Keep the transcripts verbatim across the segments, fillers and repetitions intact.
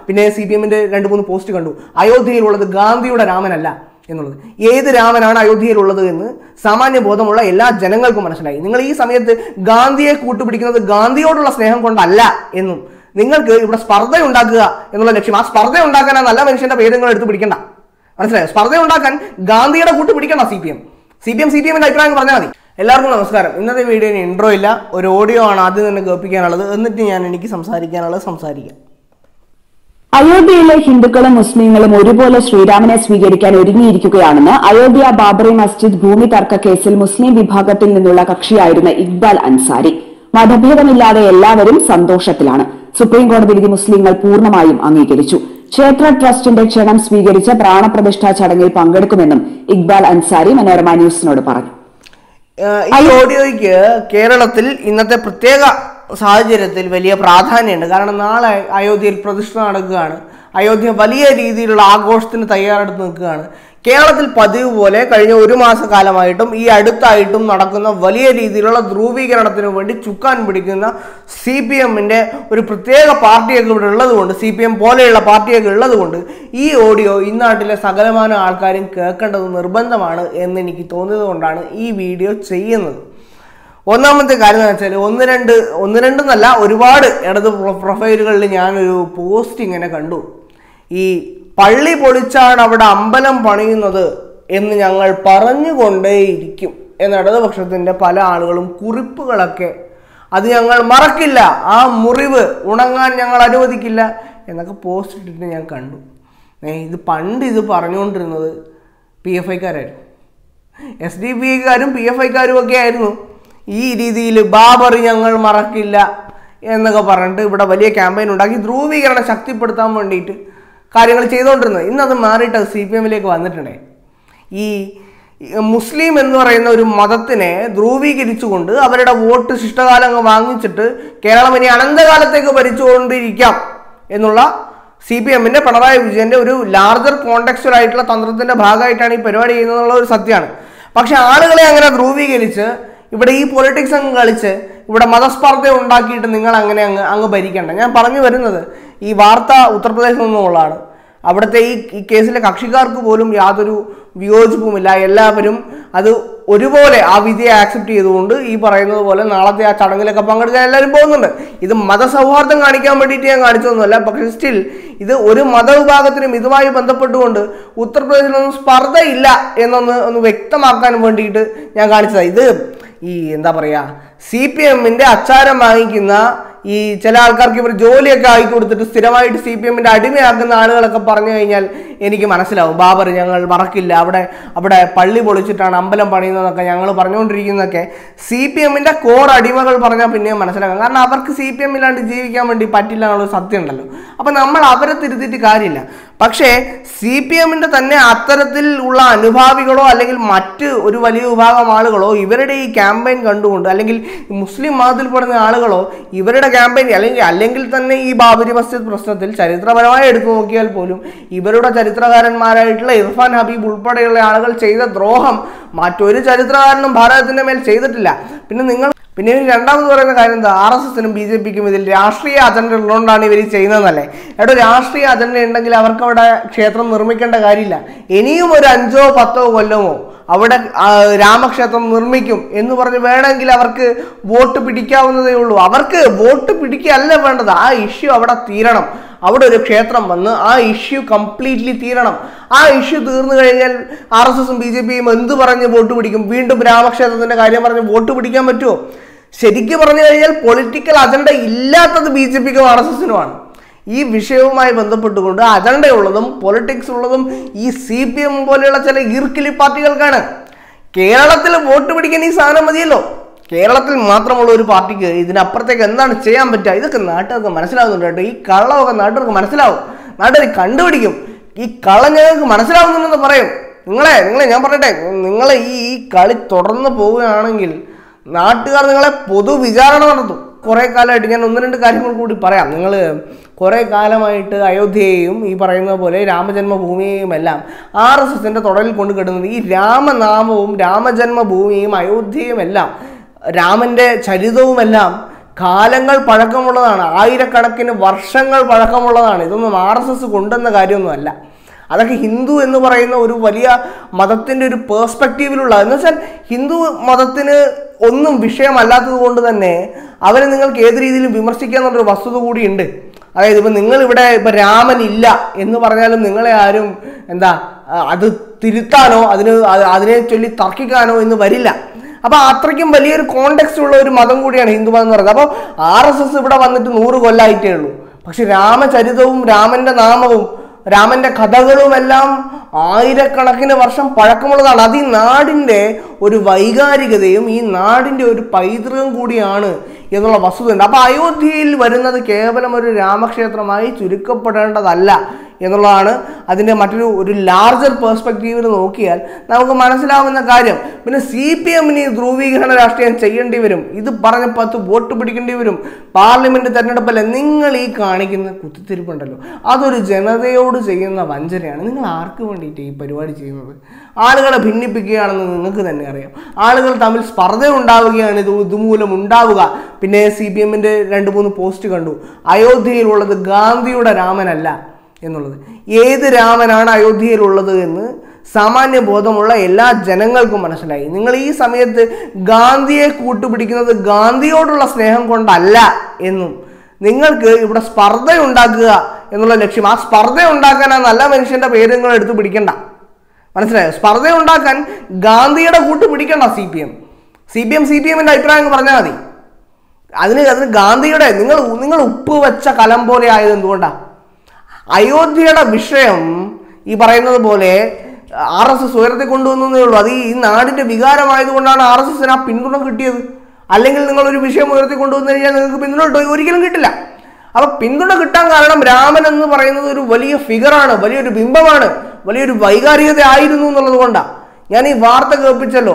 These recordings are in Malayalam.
പിന്നെ സി പി എമ്മിന്റെ രണ്ട് മൂന്ന് പോസ്റ്റ് കണ്ടു, അയോധ്യയിലുള്ളത് ഗാന്ധിയുടെ രാമനല്ല എന്നുള്ളത്. ഏത് രാമനാണ് അയോധ്യയിലുള്ളത് എന്ന് സാമാന്യ ബോധമുള്ള എല്ലാ ജനങ്ങൾക്കും മനസ്സിലായി. നിങ്ങൾ ഈ സമയത്ത് ഗാന്ധിയെ കൂട്ടുപിടിക്കുന്നത് ഗാന്ധിയോടുള്ള സ്നേഹം കൊണ്ടല്ല എന്നും നിങ്ങൾക്ക് ഇവിടെ സ്പർദ്ധ ഉണ്ടാക്കുക എന്നുള്ള ലക്ഷ്യം, ആ സ്പർദ്ധ ഉണ്ടാക്കാൻ ആ നല്ല മനുഷ്യന്റെ പേര് നിങ്ങൾ എടുത്ത് പിടിക്കണ്ട. മനസ്സിലായോ? സ്പർദ്ധ ഉണ്ടാക്കാൻ ഗാന്ധിയുടെ കൂട്ട് പിടിക്കണ്ട C P M C P M C P എമ്മിന്റെ അഭിപ്രായം പറഞ്ഞാൽ മതി. എല്ലാവർക്കും നമസ്കാരം. ഇന്നത്തെ വീഡിയോന് ഇൻട്രോ ഇല്ല, ഒരു ഓഡിയോ ആണ് ആദ്യം തന്നെ കേൾപ്പിക്കാനുള്ളത്. എന്നിട്ട് ഞാൻ എനിക്ക് സംസാരിക്കാനുള്ളത് സംസാരിക്കാം. അയോധ്യയിലെ ഹിന്ദുക്കളും മുസ്ലിങ്ങളും ഒരുപോലെ ശ്രീരാമനെ സ്വീകരിക്കാൻ ഒരുങ്ങിയിരിക്കുകയാണെന്ന് അയോധ്യ ബാബറി മസ്ജിദ് ഭൂമി തർക്ക കേസിൽ മുസ്ലിം വിഭാഗത്തിൽ നിന്നുള്ള കക്ഷിയായിരുന്ന ഇക്ബാൽ അൻസാരി. മതഭേദമില്ലാതെ എല്ലാവരും സന്തോഷത്തിലാണ്. സുപ്രീം കോടതി വിധി മുസ്ലിങ്ങൾ പൂർണ്ണമായും അംഗീകരിച്ചു. ക്ഷേത്ര ട്രസ്റ്റിന്റെ ക്ഷണം സ്വീകരിച്ച പ്രാണപ്രതിഷ്ഠാ ചടങ്ങിൽ പങ്കെടുക്കുമെന്നും ഇക്ബാൽ അൻസാരി മനോരമ ന്യൂസിനോട് പറഞ്ഞു. ഈ ഓഡിയോയ്ക്ക് കേരളത്തിൽ ഇന്നത്തെ പ്രത്യേക സാഹചര്യത്തിൽ വലിയ പ്രാധാന്യമുണ്ട്. കാരണം നാളെ അയോധ്യയിൽ പ്രതിഷ്ഠ നടക്കുകയാണ്. അയോധ്യ വലിയ രീതിയിലുള്ള ആഘോഷത്തിന് തയ്യാറെടുത്ത് നിൽക്കുകയാണ്. കേരളത്തിൽ പതിവ് പോലെ കഴിഞ്ഞ ഒരു മാസക്കാലമായിട്ടും ഈ അടുത്തായിട്ടും നടക്കുന്ന വലിയ രീതിയിലുള്ള ധ്രുവീകരണത്തിന് വേണ്ടി ചുക്കാൻ പിടിക്കുന്ന സി പി എമ്മിൻ്റെ ഒരു പ്രത്യേക പാർട്ടിയൊക്കെ ഇവിടെ ഉള്ളതുകൊണ്ട്, സി പി എം പോലെയുള്ള പാർട്ടിയൊക്കെ ഉള്ളതുകൊണ്ട് ഈ ഓഡിയോ ഈ നാട്ടിലെ സകലമാന ആൾക്കാരും കേൾക്കേണ്ടത് നിർബന്ധമാണ് എന്ന് എനിക്ക് തോന്നിയത് കൊണ്ടാണ് ഈ വീഡിയോ ചെയ്യുന്നത്. ഒന്നാമത്തെ കാര്യം എന്ന് വെച്ചാൽ ഒന്ന് രണ്ട് ഒന്ന് രണ്ടെന്നല്ല ഒരുപാട് ഇടത് പ്രൊഫൈലുകളിൽ ഞാനൊരു പോസ്റ്റ് ഇങ്ങനെ കണ്ടു. ഈ പള്ളി പൊളിച്ചാണ് അവിടെ അമ്പലം പണിയുന്നത് എന്ന് ഞങ്ങൾ പറഞ്ഞുകൊണ്ടേയിരിക്കും എന്ന ഇടതുപക്ഷത്തിൻ്റെ പല ആളുകളും കുറിപ്പുകളൊക്കെ, അത് ഞങ്ങൾ മറക്കില്ല, ആ മുറിവ് ഉണങ്ങാൻ ഞങ്ങൾ അനുവദിക്കില്ല എന്നൊക്കെ പോസ്റ്റ് ഇട്ടിട്ട് ഞാൻ കണ്ടു. ഇത് പണ്ട് ഇത് പറഞ്ഞുകൊണ്ടിരുന്നത് പി എഫ് ഐക്കാരായിരുന്നു, എസ് ഡി പി ഐക്കാരും പി എഫ് ഐക്കാരും ഒക്കെ ആയിരുന്നു ഈ രീതിയിൽ ബാബറി ഞങ്ങൾ മറക്കില്ല എന്നൊക്കെ പറഞ്ഞിട്ട് ഇവിടെ വലിയ ക്യാമ്പയിൻ ഉണ്ടാക്കി ധ്രുവീകരണം ശക്തിപ്പെടുത്താൻ വേണ്ടിയിട്ട് കാര്യങ്ങൾ ചെയ്തുകൊണ്ടിരുന്നത്. ഇന്നത് മാറിയിട്ട് സി പി എമ്മിലേക്ക് വന്നിട്ടുണ്ടേ. ഈ മുസ്ലിം എന്ന് പറയുന്ന ഒരു മതത്തിനെ ധ്രുവീകരിച്ചുകൊണ്ട് അവരുടെ വോട്ട് ശിഷ്ടകാലം അങ്ങ് വാങ്ങിച്ചിട്ട് കേരളം ഇനി അനന്തകാലത്തേക്ക് ഭരിച്ചുകൊണ്ടിരിക്കാം എന്നുള്ള സി പി എമ്മിൻ്റെ പിണറായി വിജയൻ്റെ ഒരു ലാർജർ കോണ്ടെക്സ്റ്റുവൽ ആയിട്ടുള്ള തന്ത്രത്തിൻ്റെ ഭാഗമായിട്ടാണ് ഈ പരിപാടി ചെയ്യുന്നതെന്നുള്ള ഒരു സത്യമാണ്. പക്ഷെ ആളുകളെ അങ്ങനെ ധ്രുവീകരിച്ച് ഇവിടെ ഈ പൊളിറ്റിക്സ് അങ്ങ് കളിച്ച് ഇവിടെ മതസ്പർദ്ധ ഉണ്ടാക്കിയിട്ട് നിങ്ങൾ അങ്ങനെ അങ്ങ് അങ്ങ് ഭരിക്കേണ്ട. ഞാൻ പറഞ്ഞു വരുന്നത് ഈ വാർത്ത ഉത്തർപ്രദേശിൽ നിന്നുള്ളതാണ്. അവിടുത്തെ ഈ ഈ കേസിലെ കക്ഷിക്കാർക്ക് പോലും യാതൊരു വിയോജിപ്പുമില്ല. എല്ലാവരും അത് ഒരുപോലെ ആ വിധിയെ ആക്സെപ്റ്റ് ചെയ്തുകൊണ്ട് ഈ പറയുന്നത് പോലെ നാളത്തെ ആ ചടങ്ങിലൊക്കെ പങ്കെടുക്കാൻ എല്ലാവരും പോകുന്നുണ്ട്. ഇത് മതസൗഹാർദ്ദം കാണിക്കാൻ വേണ്ടിയിട്ട് ഞാൻ കാണിച്ചതൊന്നുമല്ല. പക്ഷേ സ്റ്റിൽ ഇത് ഒരു മതവിഭാഗത്തിനും ഇതുമായി ബന്ധപ്പെട്ടുകൊണ്ട് ഉത്തർപ്രദേശിലൊന്നും സ്പർദ്ധയില്ല എന്നൊന്ന് ഒന്ന് വ്യക്തമാക്കാൻ വേണ്ടിയിട്ട് ഞാൻ കാണിച്ചതാണ്. ഇത് ഈ എന്താ പറയുക, സി പി എമ്മിൻ്റെ അച്ചാരം വാങ്ങിക്കുന്ന ഈ ചില ആൾക്കാർക്ക് ഇവർ ജോലിയൊക്കെ ആക്കി കൊടുത്തിട്ട് സ്ഥിരമായിട്ട് സി പി എമ്മിൻ്റെ അടിമയാക്കുന്ന ആളുകളൊക്കെ പറഞ്ഞു കഴിഞ്ഞാൽ എനിക്ക് മനസ്സിലാവും. ബാബർ ഞങ്ങൾ മറക്കില്ല, അവിടെ അവിടെ പള്ളി പൊളിച്ചിട്ടാണ് അമ്പലം പണിയുന്നതൊക്കെ ഞങ്ങൾ പറഞ്ഞുകൊണ്ടിരിക്കുന്നതൊക്കെ സി പി എമ്മിൻ്റെ കോർ അടിമകൾ പറഞ്ഞാൽ പിന്നെയും മനസ്സിലാക്കാം. കാരണം അവർക്ക് സി പി എം ഇല്ലാണ്ട് ജീവിക്കാൻ വേണ്ടി പറ്റില്ല എന്നുള്ളൊരു സത്യം ഉണ്ടല്ലോ. അപ്പം നമ്മൾ അവരെ തിരുത്തിയിട്ട് കാര്യമില്ല. പക്ഷേ സി പി എമ്മിൻ്റെ തന്നെ അത്തരത്തിൽ ഉള്ള അനുഭാവികളോ അല്ലെങ്കിൽ മറ്റ് ഒരു വലിയ വിഭാഗം ആളുകളോ ഇവരുടെ ഈ ക്യാമ്പയിൻ കണ്ടുകൊണ്ട്, അല്ലെങ്കിൽ മുസ്ലിം മതത്തിൽപ്പെടുന്ന ആളുകളോ ഇവരുടെ ക്യാമ്പയിൻ അല്ലെങ്കിൽ അല്ലെങ്കിൽ തന്നെ ഈ ബാബരി മസ്ജിദ് പ്രശ്നത്തിൽ ചരിത്രപരമായി എടുത്തു നോക്കിയാൽ പോലും ഇവരുടെ ചരിത്രകാരന്മാരായിട്ടുള്ള ഇർഫാൻ ഹബീബ് ഉൾപ്പെടെയുള്ള ആളുകൾ ചെയ്ത ദ്രോഹം മറ്റൊരു ചരിത്രകാരനും ഭാരതത്തിന്റെ മേൽ ചെയ്തിട്ടില്ല. പിന്നെ നിങ്ങൾ പിന്നെ രണ്ടാമത് പറയുന്ന കാര്യം എന്താ, ആർ എസ് എസിനും ബി ജെ പിക്കും ഇതിൽ രാഷ്ട്രീയ അജണ്ട ഉള്ളതുകൊണ്ടാണ് ഇവർ ചെയ്യുന്നതെന്നല്ലേ. എവിടെ രാഷ്ട്രീയ അജണ്ട ഉണ്ടെങ്കിൽ അവർക്ക് അവിടെ ക്ഷേത്രം നിർമ്മിക്കേണ്ട കാര്യമില്ല. ഇനിയും ഒരു അഞ്ചോ പത്തോ കൊല്ലമോ അവിടെ രാമക്ഷേത്രം നിർമ്മിക്കും എന്ന് പറഞ്ഞ് വേണമെങ്കിൽ അവർക്ക് വോട്ട് പിടിക്കാവുന്നതേ ഉള്ളൂ. അവർക്ക് വോട്ട് പിടിക്കുകയല്ല വേണ്ടത്, ആ ഇഷ്യൂ അവിടെ തീരണം. അവിടെ ഒരു ക്ഷേത്രം വന്ന് ആ ഇഷ്യൂ കംപ്ലീറ്റ്ലി തീരണം. ആ ഇഷ്യൂ തീർന്നു കഴിഞ്ഞാൽ ആർ എസ് എസും ബി ജെ പിയും എന്ത് പറഞ്ഞ് വോട്ട് പിടിക്കും? വീണ്ടും രാമക്ഷേത്രത്തിന്റെ കാര്യം പറഞ്ഞ് വോട്ട് പിടിക്കാൻ പറ്റുമോ? ശരിക്കും പറഞ്ഞു കഴിഞ്ഞാൽ പൊളിറ്റിക്കൽ അജണ്ട ഇല്ലാത്തത് ബി ജെ പിക്കും ആർ എസ് എസിനുമാണ്. ഈ വിഷയവുമായി ബന്ധപ്പെട്ടുകൊണ്ട് അജണ്ടയുള്ളതും പൊളിറ്റിക്സ് ഉള്ളതും ഈ സി പി എം പോലെയുള്ള ചില ഈർക്കിലി പാർട്ടികൾക്കാണ്. കേരളത്തിൽ വോട്ട് പിടിക്കാൻ ഈ സാധനം മതിയല്ലോ. കേരളത്തിൽ മാത്രമുള്ള ഒരു പാർട്ടിക്ക് ഇതിനപ്പുറത്തേക്ക് എന്താണ് ചെയ്യാൻ പറ്റുക? ഇതൊക്കെ നാട്ടുകാർക്ക് മനസ്സിലാവുന്നുണ്ട് കേട്ടോ. ഈ കള്ളമൊക്കെ നാട്ടുകാർക്ക് മനസ്സിലാവും, നാട്ടുകാർ കണ്ടുപിടിക്കും. ഈ കള്ളം ഞങ്ങൾക്ക് മനസ്സിലാവുന്നുണ്ടെന്ന് പറയും. നിങ്ങളെ നിങ്ങളെ ഞാൻ പറയട്ടെ, നിങ്ങളെ ഈ ഈ കളി തുടർന്ന് പോവുകയാണെങ്കിൽ നാട്ടുകാർ നിങ്ങളെ പൊതുവിചാരണ നടത്തും. കുറേ കാലമായിട്ട് ഞാൻ ഒന്ന് രണ്ട് കാര്യങ്ങൾ കൂടി പറയാം. നിങ്ങൾ കുറേ കാലമായിട്ട് അയോധ്യയെയും ഈ പറയുന്ന പോലെ രാമജന്മഭൂമിയെയും എല്ലാം ആർ എസ് എസിൻ്റെ തുടരിൽ കൊണ്ട് കിട്ടുന്നത് ഈ രാമനാമവും രാമജന്മഭൂമിയും അയോധ്യയും എല്ലാം രാമൻ്റെ ചരിതവുമെല്ലാം കാലങ്ങൾ പഴക്കമുള്ളതാണ്, ആയിരക്കണക്കിന് വർഷങ്ങൾ പഴക്കമുള്ളതാണ്. ഇതൊന്നും ആർ എസ് എസ് കൊണ്ടുവന്ന കാര്യമൊന്നുമല്ല. അതൊക്കെ ഹിന്ദു എന്ന് പറയുന്ന ഒരു വലിയ മതത്തിൻ്റെ ഒരു പേഴ്സ്പെക്റ്റീവിലുള്ള, എന്ന് വെച്ചാൽ ഹിന്ദു മതത്തിന് ഒന്നും വിഷയമല്ലാത്തത് കൊണ്ട് തന്നെ അവരെ നിങ്ങൾക്ക് ഏത് രീതിയിലും വിമർശിക്കുക എന്നുള്ളൊരു വസ്തുത കൂടിയുണ്ട്. അതായത് ഇപ്പം നിങ്ങളിവിടെ ഇപ്പം രാമൻ ഇല്ല എന്ന് പറഞ്ഞാലും നിങ്ങളെ ആരും എന്താ അത് തിരുത്താനോ അതിന് അതിനെ ചൊല്ലി തർക്കിക്കാനോ എന്ന് വരില്ല. അപ്പോൾ അത്രയ്ക്കും വലിയൊരു കോണ്ടെക്സ്റ്റ് ഉള്ള ഒരു മതം കൂടിയാണ് ഹിന്ദു മതം എന്ന് പറയുന്നത്. അപ്പോൾ ആർ എസ് എസ് ഇവിടെ വന്നിട്ട് നൂറ് കൊല്ലമായിട്ടേ ഉള്ളൂ. പക്ഷെ രാമചരിതവും രാമന്റെ നാമവും രാമന്റെ കഥകളുമെല്ലാം ആയിരക്കണക്കിന് വർഷം പഴക്കമുള്ളതാണ്. അത് ഈ നാടിൻ്റെ ഒരു വൈകാരികതയും ഈ നാടിൻ്റെ ഒരു പൈതൃകം കൂടിയാണ് എന്നുള്ള വസ്തുതയുണ്ട്. അപ്പോൾ അയോധ്യയിൽ വരുന്നത് കേവലം ഒരു രാമക്ഷേത്രമായി ചുരുക്കപ്പെടേണ്ടതല്ല എന്നുള്ളതാണ് അതിൻ്റെ മറ്റൊരു ഒരു ലാർജർ പേഴ്സ്പെക്റ്റീവിൽ നോക്കിയാൽ നമുക്ക് മനസ്സിലാവുന്ന കാര്യം. പിന്നെ സി പി എമ്മിന് ധ്രുവീകരണ രാഷ്ട്രീയം ചെയ്യേണ്ടി വരും. ഇത് പറഞ്ഞ പത്ത് വോട്ട് പിടിക്കേണ്ടി വരും. പാർലമെന്റ് തെരഞ്ഞെടുപ്പല്ല, നിങ്ങൾ ഈ കാണിക്കുന്ന കുത്തിത്തിരിപ്പുണ്ടല്ലോ അതൊരു ജനതയോട് ചെയ്യുന്ന വഞ്ചനയാണ്. നിങ്ങൾ ആർക്ക് വേണ്ടിയിട്ട് ഈ പരിപാടി ചെയ്യുന്നത്? ആളുകളെ ഭിന്നിപ്പിക്കുകയാണെന്ന് നിങ്ങൾക്ക് തന്നെ അറിയാം. ആളുകൾ തമ്മിൽ സ്പർദ്ധ ഉണ്ടാവുകയാണ് ഇത് ഇതുമൂലം ഉണ്ടാവുക. പിന്നെ സി പി എമ്മിൻ്റെ രണ്ട് മൂന്ന് പോസ്റ്റ് കണ്ടു, അയോധ്യയിലുള്ളത് ഗാന്ധിയുടെ രാമനല്ല എന്നുള്ളത്. ഏത് രാമനാണ് അയോധ്യയിലുള്ളത് എന്ന് സാമാന്യ ബോധമുള്ള എല്ലാ ജനങ്ങൾക്കും മനസ്സിലായി. നിങ്ങൾ ഈ സമയത്ത് ഗാന്ധിയെ കൂട്ടുപിടിക്കുന്നത് ഗാന്ധിയോടുള്ള സ്നേഹം കൊണ്ടല്ല എന്നും നിങ്ങൾക്ക് ഇവിടെ സ്പർദ്ധ ഉണ്ടാക്കുക എന്നുള്ള ലക്ഷ്യം, ആ സ്പർദ്ധ ഉണ്ടാക്കാൻ ആ നല്ല മനുഷ്യന്റെ പേര് നിങ്ങൾ എടുത്ത് പിടിക്കണ്ട. മനസ്സിലായോ? സ്പർദ്ധ ഉണ്ടാക്കാൻ ഗാന്ധിയുടെ കൂട്ട് പിടിക്കണ്ട C P M C P M C P എമ്മിന്റെ അഭിപ്രായം പറഞ്ഞാൽ മതി. അതിന് അതിന് ഗാന്ധിയുടെ നിങ്ങൾ നിങ്ങൾ ഉപ്പ് വെച്ച കലം പോലെ ആയത് എന്തുകൊണ്ടാണ്? അയോധ്യയുടെ വിഷയം ഈ പറയുന്നത് പോലെ ആർ എസ് എസ് ഉയർത്തി കൊണ്ടുവന്നേ ഉള്ളൂ. അത് ഈ നാടിന്റെ വികാരമായതുകൊണ്ടാണ് ആർ എസ് എസിന് ആ പിന്തുണ കിട്ടിയത്. അല്ലെങ്കിൽ നിങ്ങളൊരു വിഷയം ഉയർത്തി കൊണ്ടുവന്നു കഴിഞ്ഞാൽ നിങ്ങൾക്ക് പിന്തുണ കിട്ടും? ഒരിക്കലും കിട്ടില്ല. അപ്പൊ പിന്തുണ കിട്ടാൻ കാരണം രാമൻ എന്ന് പറയുന്നത് ഒരു വലിയ ഫിഗറാണ്, വലിയൊരു ബിംബമാണ്, വലിയൊരു വൈകാരികത ആയിരുന്നു എന്നുള്ളത് കൊണ്ടാണ് ഞാൻ ഈ വാർത്ത കേൾപ്പിച്ചല്ലോ.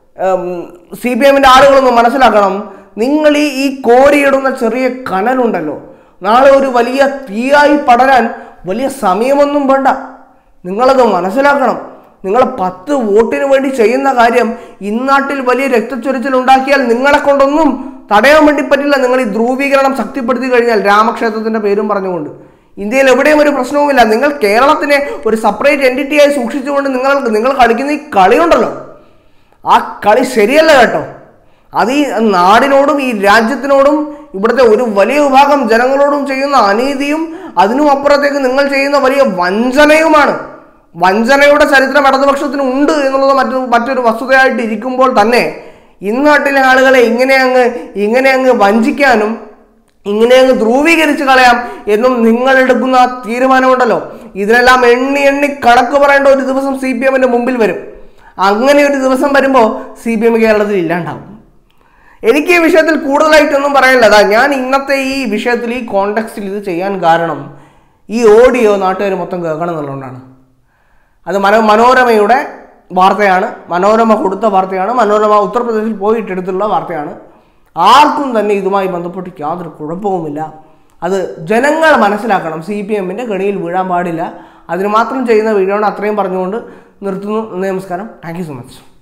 സി പി എമ്മിന്റെ ആളുകളൊന്നും മനസ്സിലാക്കണം, നിങ്ങൾ ഈ ഈ കോരിയിടുന്ന ചെറിയ കനലുണ്ടല്ലോ നാളെ ഒരു വലിയ തീയായി പടരാൻ വലിയ സമയമൊന്നും വേണ്ട. നിങ്ങളത് മനസ്സിലാക്കണം. നിങ്ങൾ പത്ത് വോട്ടിന് വേണ്ടി ചെയ്യുന്ന കാര്യം ഇന്നാട്ടിൽ വലിയ രക്തച്ചൊരിച്ചിൽ ഉണ്ടാക്കിയാൽ നിങ്ങളെ കൊണ്ടൊന്നും തടയാൻ വേണ്ടി പറ്റില്ല. നിങ്ങൾ ഈ ധ്രുവീകരണം ശക്തിപ്പെടുത്തി കഴിഞ്ഞാൽ രാമക്ഷേത്രത്തിന്റെ പേരും പറഞ്ഞുകൊണ്ട് ഇന്ത്യയിൽ എവിടെയും ഒരു പ്രശ്നവുമില്ല. നിങ്ങൾ കേരളത്തിനെ ഒരു സെപ്പറേറ്റ് എൻറ്റിറ്റിയായി സൂക്ഷിച്ചുകൊണ്ട് നിങ്ങൾ നിങ്ങൾ കളിക്കുന്ന ഈ കളിയുണ്ടല്ലോ, ആ കളി ശരിയല്ല കേട്ടോ. അത് ഈ നാടിനോടും ഈ രാജ്യത്തിനോടും ഇവിടുത്തെ ഒരു വലിയ വിഭാഗം ജനങ്ങളോടും ചെയ്യുന്ന അനീതിയും അതിനും അപ്പുറത്തേക്ക് നിങ്ങൾ ചെയ്യുന്ന വലിയ വഞ്ചനയുമാണ്. വഞ്ചനയുടെ ചരിത്രം ഇടതുപക്ഷത്തിന് ഉണ്ട് എന്നുള്ളത് മറ്റു മറ്റൊരു വസ്തുതയായിട്ട് ഇരിക്കുമ്പോൾ തന്നെ ഇന്നാട്ടിലെ ആളുകളെ ഇങ്ങനെ അങ്ങ് ഇങ്ങനെ അങ്ങ് വഞ്ചിക്കാനും ഇങ്ങനെ അങ്ങ് ധ്രുവീകരിച്ച് കളയാം എന്നും നിങ്ങൾ എടുക്കുന്ന ആ തീരുമാനമുണ്ടല്ലോ, ഇതിനെല്ലാം എണ്ണി എണ്ണി കണക്ക് പറയേണ്ട ഒരു ദിവസം സി പി എമ്മിന്റെ മുമ്പിൽ വരും. അങ്ങനെ ഒരു ദിവസം വരുമ്പോൾ സി പി എം കേരളത്തിൽ ഇല്ലാണ്ടാവും. എനിക്ക് ഈ വിഷയത്തിൽ കൂടുതലായിട്ടൊന്നും പറയാനില്ല. അതാ ഞാൻ ഇന്നത്തെ ഈ വിഷയത്തിൽ ഈ കോണ്ടെക്സ്റ്റിൽ ഇത് ചെയ്യാൻ കാരണം ഈ ഓഡിയോ നാട്ടുകാർ മൊത്തം കേൾക്കണം എന്നുള്ളതുകൊണ്ടാണ്. അത് മനോ മനോരമയുടെ വാർത്തയാണ്, മനോരമ കൊടുത്ത വാർത്തയാണ്, മനോരമ ഉത്തർപ്രദേശിൽ പോയിട്ടെടുത്തുള്ള വാർത്തയാണ്. ആർക്കും തന്നെ ഇതുമായി ബന്ധപ്പെട്ട് യാതൊരു കുഴപ്പവുമില്ല. അത് ജനങ്ങൾ മനസ്സിലാക്കണം. സി പി എമ്മിൻ്റെ കെണിയിൽ വീഴാൻ പാടില്ല. അതിന് മാത്രം ചെയ്യുന്ന വീഡിയോ ആണ്. അത്രയും പറഞ്ഞുകൊണ്ട് നിർത്തുന്നു. നമസ്കാരം. Thank you so much.